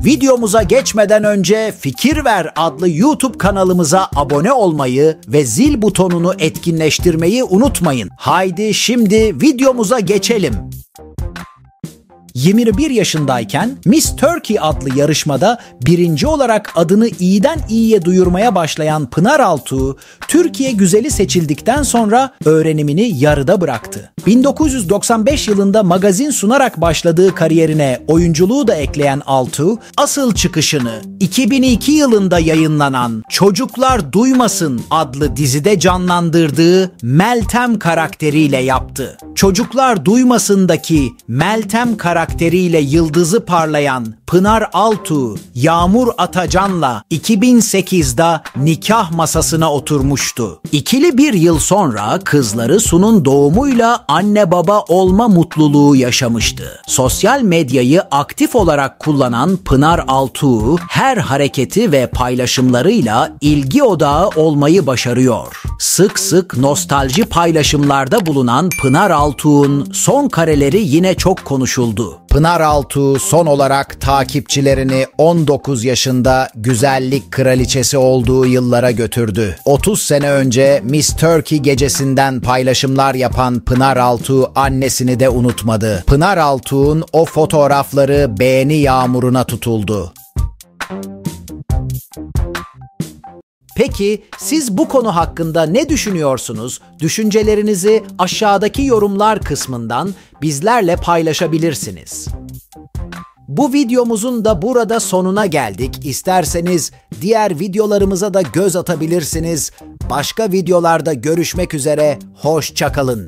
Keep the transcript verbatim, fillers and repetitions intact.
Videomuza geçmeden önce Fikir Ver adlı YouTube kanalımıza abone olmayı ve zil butonunu etkinleştirmeyi unutmayın. Haydi şimdi videomuza geçelim. yirmi bir yaşındayken Miss Turkey adlı yarışmada birinci olarak adını iyiden iyiye duyurmaya başlayan Pınar Altuğ, Türkiye güzeli seçildikten sonra öğrenimini yarıda bıraktı. bin dokuz yüz doksan beş yılında magazin sunarak başladığı kariyerine oyunculuğu da ekleyen Altuğ, asıl çıkışını iki bin iki yılında yayınlanan Çocuklar Duymasın adlı dizide canlandırdığı Meltem karakteriyle yaptı. Çocuklar Duymasın'daki Meltem karakteriyle yıldızı parlayan Pınar Altuğ, Yağmur Atacan'la iki bin sekizde nikah masasına oturmuştu. İkili bir yıl sonra kızları Su'nun doğumuyla anne baba olma mutluluğu yaşamıştı. Sosyal medyayı aktif olarak kullanan Pınar Altuğ, her hareketi ve paylaşımlarıyla ilgi odağı olmayı başarıyor. Sık sık nostalji paylaşımlarda bulunan Pınar Altuğ'un son kareleri yine çok konuşuldu. Pınar Altuğ son olarak takipçilerini on dokuz yaşında güzellik kraliçesi olduğu yıllara götürdü. otuz sene önce Miss Turkey gecesinden paylaşımlar yapan Pınar Altuğ annesini de unutmadı. Pınar Altuğ'un o fotoğrafları beğeni yağmuruna tutuldu. Peki siz bu konu hakkında ne düşünüyorsunuz? Düşüncelerinizi aşağıdaki yorumlar kısmından bizlerle paylaşabilirsiniz. Bu videomuzun da burada sonuna geldik. İsterseniz diğer videolarımıza da göz atabilirsiniz. Başka videolarda görüşmek üzere. Hoşça kalın.